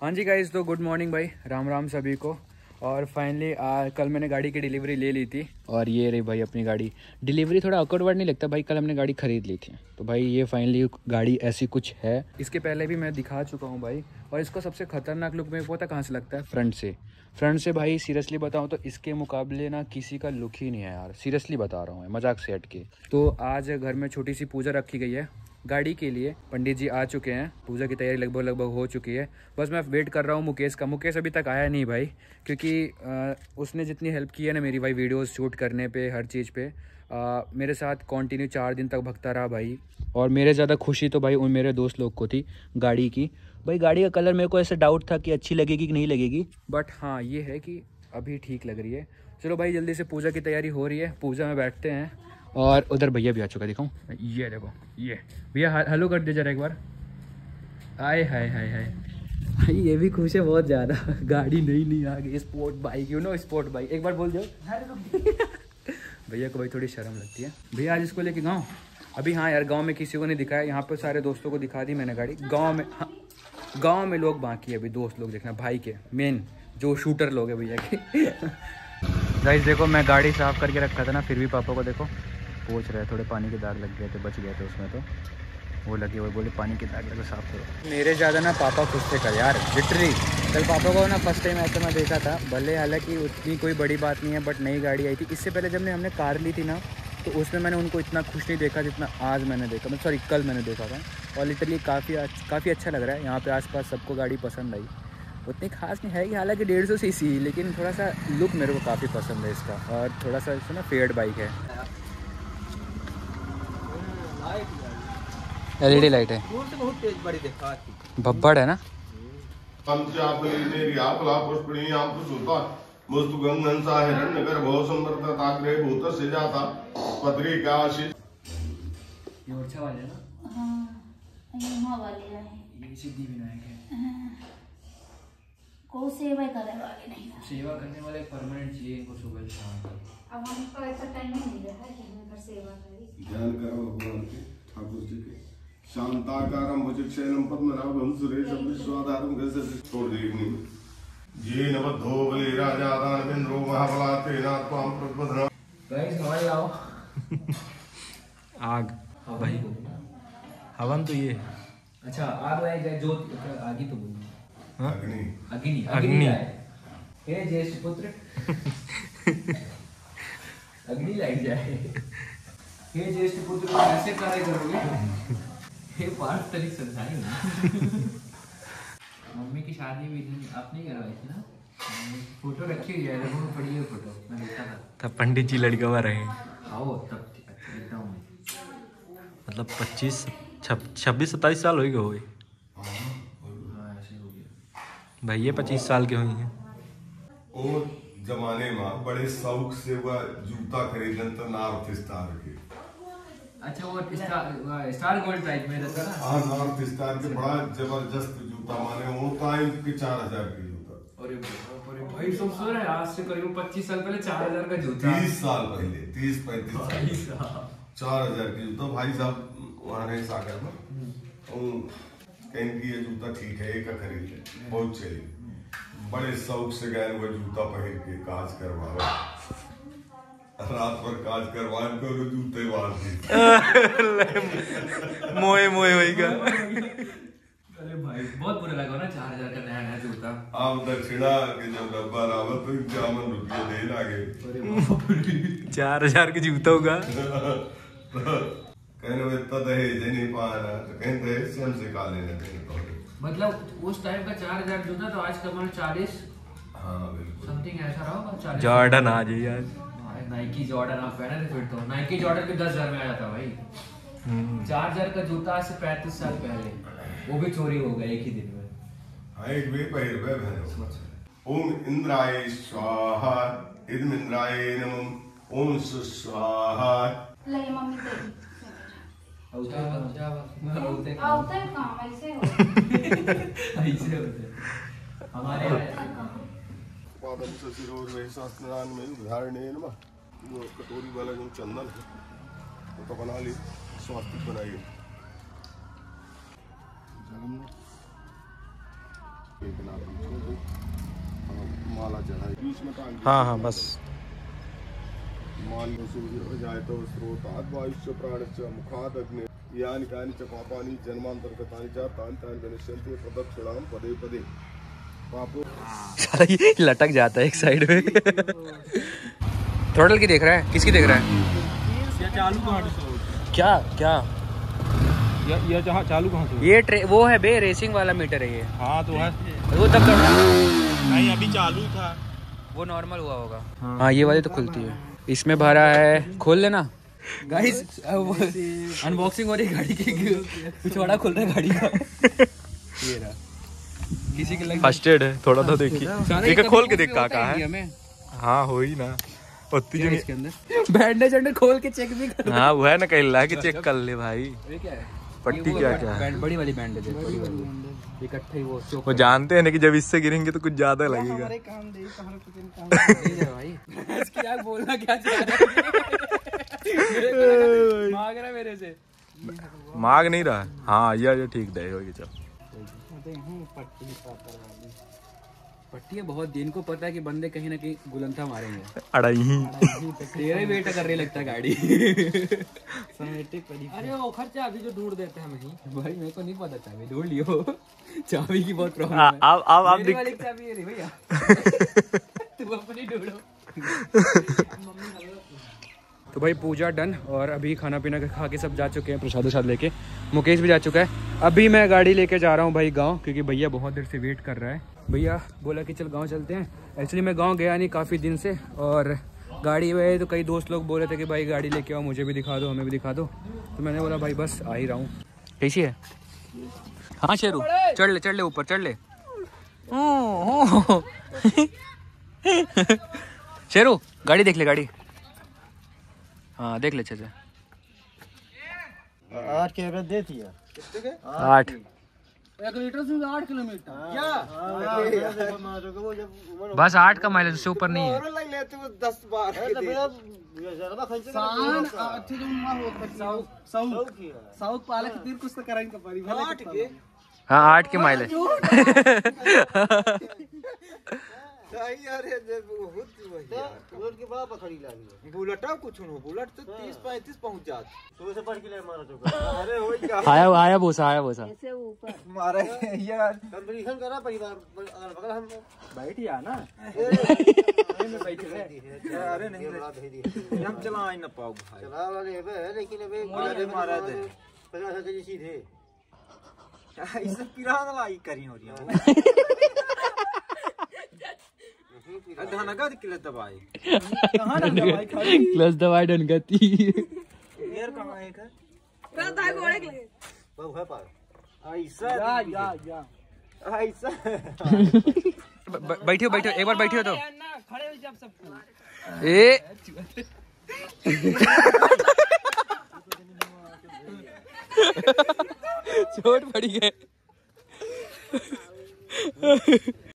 हाँ जी गाइस, तो गुड मॉर्निंग भाई, राम राम सभी को। और फाइनली कल मैंने गाड़ी की डिलीवरी ले ली थी और ये रही भाई अपनी गाड़ी। डिलीवरी थोड़ा awkward वर्ड नहीं लगता भाई, कल हमने गाड़ी खरीद ली थी तो भाई ये फाइनली गाड़ी ऐसी कुछ है। इसके पहले भी मैं दिखा चुका हूँ भाई, और इसका सबसे खतरनाक लुक मेरे को पता कहाँ से लगता है, फ्रंट से भाई। सीरियसली बताऊँ तो इसके मुकाबले ना किसी का लुक ही नहीं है यार, सीरियसली बता रहा हूँ, मजाक से हट के। तो आज घर में छोटी सी पूजा रखी गई है गाड़ी के लिए। पंडित जी आ चुके हैं, पूजा की तैयारी लगभग हो चुकी है। बस मैं वेट कर रहा हूँ मुकेश का। मुकेश अभी तक आया नहीं भाई, क्योंकि उसने जितनी हेल्प की है ना मेरी भाई, वीडियोस शूट करने पे, हर चीज़ पे मेरे साथ कंटिन्यू 4 दिन तक भगता रहा भाई। और मेरे ज़्यादा खुशी तो भाई उन मेरे दोस्त लोग को थी गाड़ी की। भाई गाड़ी का कलर मेरे को ऐसे डाउट था कि अच्छी लगेगी कि नहीं लगेगी, बट हाँ ये है कि अभी ठीक लग रही है। चलो भाई जल्दी से पूजा की तैयारी हो रही है, पूजा में बैठते हैं। और उधर भैया भी आ चुका, दिखाऊं, ये देखो, ये भैया हेलो कर दे जरा एक बार। आए हाय हाय हाय भाई, ये भी खुश है बहुत ज़्यादा। गाड़ी नई आ गई, sport bike, you know sport bike. एक बार बोल दो भैया को भाई थोड़ी शर्म लगती है। भैया आज इसको लेके गाँव अभी। हाँ यार, गाँव में किसी को नहीं दिखाया, यहाँ पर सारे दोस्तों को दिखा दी मैंने गाड़ी। गाँव में, हाँ गाँव में लोग बाकी है अभी, दोस्त लोग देखना भाई के, मेन जो शूटर लोग हैं भैया के। गाइस देखो, मैं गाड़ी साफ़ करके रखा था ना, फिर भी पापा को देखो पोंछ रहे, थोड़े पानी के दाग लग गए थे, बच गए थे उसमें, तो वो लगे हुए, बोले पानी के दाग लगे साफ़ करो। मेरे ज़्यादा ना पापा खुश थे कल यार, लिटरली। कल पापा को ना फर्स्ट टाइम ऐसा मैं देखा था, भले हालांकि उतनी कोई बड़ी बात नहीं है, बट नई गाड़ी आई थी। इससे पहले जब हमने कार ली थी ना, तो उसमें मैंने उनको इतना खुश नहीं देखा जितना आज मैंने देखा, मतलब सॉरी कल मैंने देखा था। और लिटरली काफ़ी अच्छा लग रहा है। यहाँ पर आस सबको गाड़ी पसंद आई, उतनी खास नहीं है कि, हालांकि 150 सीसी, लेकिन थोड़ा सा लुक मेरे को काफ़ी पसंद है इसका। और थोड़ा सा इसमें ना फेड बाइक है, LED लाइट है, बहुत तेज बड़ी भब्बड़ है ना। सिद्धि विनायक है। को सेवा करने वाले नहीं, सेवा करने वाले परमानेंट चाहिए इनको, सुबह शाम तक। अब हमको ऐसा टाइम ही नहीं रहा है कि हम कर सेवा करें। ध्यान करो भगवान के, ठाकुर जी के। शांताकारं भुजगशयनं पद्मनाभं सुरेशं विश्वाधारं गजति छोड़ देनी। ये नवद्धो बलि राजा दानवेंद्रो महाबलातेना त्वां प्रबोधना। गाइस हवाई आओ। आग भाई, हवन तो ये है। अच्छा आग लाए जाए, ज्योति आग ही तो बोलूं। हाँ? अग्नि हे ज्येष्ठ पुत्र। अग्नि लाइट जाए। हे ज्येष्ठ पुत्र कैसे कार्य करोगे? हे पार्थ तरी समझाएंगे। मम्मी की शादी भी आपने करवाई थी ना, फोटो रखी हुई है, पड़ी है फोटो, मैं देखा था। तब पंडित जी लड़का रहे, आओ तब देखता हूँ मैं। मतलब 26-27 साल हो गए भाई, ये 25 साल के हुई हैं। और जमाने में बड़े शौक से वह जूता खरीदन तो नॉर्थ स्टार के। अच्छा वो स्टार गोल्ड टाइप में रहता ना। हाँ, नॉर्थ स्टार के बड़ा जबरदस्त जूता, माने वो टाइम के 4000 के जूता। अरे भाई सब सो रहे, आज से करीब 25 साल पहले 4000 का जूता। 30 साल पहले, 30-35 साल 4000 के जूता भाई साहब वहाँ रहे सागर में। कहीं ये जूता ठीक है, एक खरीद ले, बहुत चाहिए। बड़े शौक से गए वो जूता पहन के काज करवाओ, रात भर काज करवाए तो जूते बांध मोए होएगा। अरे भाई बहुत बुरा लगा ना 4000 का नया जूता। आप दक्षिणा के जब डब्बा लावा तो 51 रुपये दे लागे। 4000 के जूता होगा। कहने में इतना दहेज नहीं पाना, तो कहीं दहेज से हमसे का लेना देना। मतलब उस टाइम का 4000 जूता तो आज कमाल 40। हाँ बिल्कुल, समथिंग ऐसा रहा होगा। 40 जॉर्डन आ जाए यार, नाइकी जॉर्डन आप पहने थे फिर तो। नाइकी जॉर्डन भी 10,000 में आया था भाई। 4000 का जूता आज से 35 साल पहले, वो भी चोरी हो गया एक ही दिन में। हाँ एक भी पहले बहन। ओम इंद्राय स्वाहा इदम इंद्राय नमः, ओम स्वाहा। ले मम्मी तेरी होते काम ऐसे होते हमारे पादम से सिरोर में शास्त्रान में धारणे नमः। वो कटोरी वाला जो चंदन है वो तो बना ली, स्वास्तिक बनाइए। माला चढ़ाई बीच में हाँ हाँ बस मान जाए तो स्रोतात् वायुश्च प्राणश्च मुखात् अग्नि यानि कानि च पापानि जन्मांतर्गतानि च तानि तानि विनश्यन्ति प्रदक्षिणां पदे पदे पापो। साला ये लटक जाता है एक साइड में। थ्रोटल की देख रहा है, किसकी देख रहा है? ये चालू कहाँ से? क्या क्या ये चालू कहाँ से? ये वो है बे, रेसिंग वाला मीटर है ये। हाँ तो है वो तब तक नहीं, अभी चालू था, वो नॉर्मल हुआ होगा। हाँ ये वाली तो खुलती है। इसमें भरा है, खोल लेना गाइस। अनबॉक्सिंग हो रही है गाड़ी की, पिछवाड़ा खुल रहा है गाड़ी का। ये रहा, किसी के लग फर्स्ट एड है थोड़ा तो देखिए, देखिए खोल के देख कहाँ है। हमें हाँ हो ही ना उतनी जो इसके अंदर बैंडेज अंडर खोल के चेक भी कर। हाँ वो है ना, कहीं ला के चेक कर ले भाई। ये क्या है? पट्टी क्या क्या है? बड़ी वाली बैंडेज है, बड़ी वाली इकट्ठे ही वो जानते हैं ना कि जब इससे गिरेंगे तो कुछ ज्यादा लगेगा। भाई क्या बोलना क्या चाह रहा है? मांग रहा है मेरे से, मांग नहीं रहा। हाँ ये ठीक दे होगी। चल पट्टी है बहुत, दिन को पता है कि बंदे कहीं ना कहीं गुलंथा मारेंगे। अड़ाई तेरा ही वेट कर रही लगता है गाड़ी। अरे वो खर्चा अभी जो ढूंढ देते हैं वहीं। भाई मेरे को नहीं पता, चाबी ढूंढ लियो। चाबी की बहुत प्रॉब्लम है। अब मेरी वाली चाबी है रे भैया। तू अपनी ढूंढो। तो भाई पूजा डन, और अभी खाना पीना खा के सब जा चुके हैं, प्रसाद वसाद लेके। मुकेश भी जा चुका है। अभी मैं गाड़ी लेके जा रहा हूँ भाई गांव, क्योंकि भैया बहुत देर से वेट कर रहा है। भैया बोला कि चल गांव चलते हैं। एक्चुअली मैं गांव गया नहीं काफ़ी दिन से, और गाड़ी में तो कई दोस्त लोग बोल रहे थे कि भाई गाड़ी लेके आओ, मुझे भी दिखा दो, हमें भी दिखा दो। तो मैंने बोला भाई बस आ ही रहा हूँ। कैसी है? हाँ शेरू, चढ़ ले ऊपर चढ़ ले। शेरू गाड़ी देख ले, गाड़ी हाँ देख ले अच्छे से। 8 के एवरेज देती है। 8 1 लीटर से 8 किलोमीटर क्या? बस 8 का माइलेज, उससे ऊपर नहीं है। साउथ पालक तीर कुछ तो करेंगे परिवार। हाँ 8 के माइलेज। रोड के बड़ा पकड़ी लागी बुलेट कुछ न बुलेट तो 30-35 पहुंच जात। 100 से पर किलो मारा चौका। अरे होई क्या आया भूसा ऐसे ऊपर मारे यार। कंपटीशन करा परिवार बगल हम बैठिया ना। में बैठे अरे नहीं हम चला ही ना पाओ भाई। चला वाले है लेकिन अबे मारा थे 50 के सीधे। इसे पिरान लाई करी हो रही है। क्लच दबाई डन गति। यार कहां है का? रहता है घोड़े के लिए बहु है पर ऐसा या ऐसा। बैठियो एक बार बैठियो तो खड़े हो जब सब ए चोट पड़ी गए।